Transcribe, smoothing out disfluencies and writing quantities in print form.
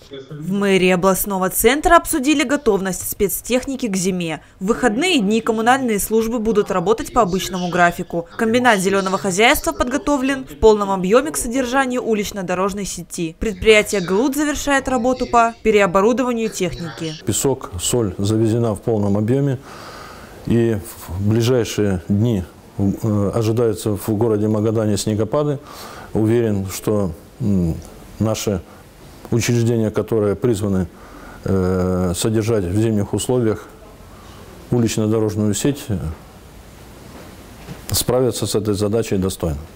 В мэрии областного центра обсудили готовность спецтехники к зиме. В выходные дни коммунальные службы будут работать по обычному графику. Комбинат зеленого хозяйства подготовлен в полном объеме к содержанию улично-дорожной сети. Предприятие ГЛУД завершает работу по переоборудованию техники. Песок, соль завезена в полном объеме. И в ближайшие дни ожидаются в городе Магадане снегопады. Уверен, что наши учреждения, которые призваны содержать в зимних условиях улично-дорожную сеть, справятся с этой задачей достойно.